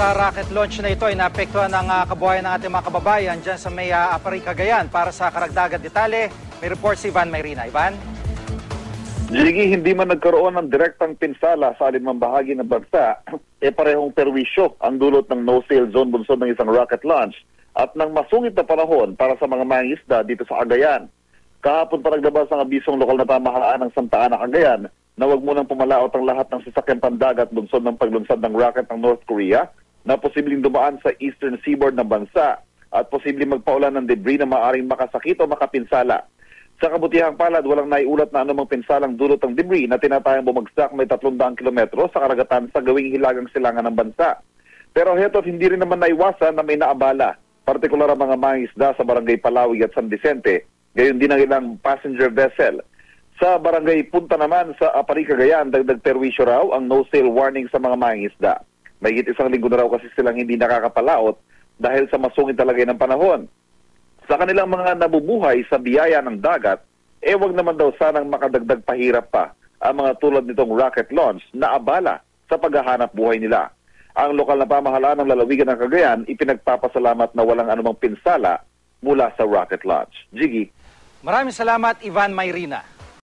sa rocket launch na ito ay naapektuhan ng kabuhayan ng ating mga kababayan dyan sa may Apari, Cagayan. Para sa karagdagan detalye, may report si Ivan Mayrina. Ivan? Jiggy, hindi man nagkaroon ng direktang pinsala sa alinmang bahagi ng bansa, parehong perwisyo ang dulot ng no-sail zone bunsod ng isang rocket launch at ng masungit na panahon para sa mga mangingisda dito sa Cagayan. Kahapon pa naglabas ang abisong lokal na pamahalaan ng Santa Ana, Cagayan na huwag munang pumalaot ang lahat ng sasakyan pandagat bunsod ng paglunsad ng rocket ng North Korea na posibleng dumaan sa eastern seaboard ng bansa at posibleng magpaulan ng debris na maaaring makasakit o makapinsala. Sa kabutihang palad, walang naiulat na anumang pinsalang dulot ng debris na tinatayang bumagsak may 300 kilometro sa karagatan sa gawing hilagang silangan ng bansa. Pero heto't hindi rin naman naiwasan na may naabala, partikular ang mga mangingisda sa Barangay Palawig at San Vicente, gayon din ang ilang passenger vessel. Sa Barangay Punta naman sa Apari, Cagayan, dagdag perwisyo raw ang no-sail warning sa mga mangingisda. Mahigit isang linggo na raw kasi silang hindi nakakapalaot dahil sa masungit talaga ng panahon. Sa kanilang mga nabubuhay sa biyaya ng dagat, wag naman daw sanang makadagdag pahirap pa ang mga tulad nitong rocket launch na abala sa paghahanap buhay nila. Ang lokal na pamahalaan ng lalawigan ng Cagayan ipinagpapasalamat na walang anumang pinsala mula sa rocket launch. Jiggy. Maraming salamat, Ivan Mayrina.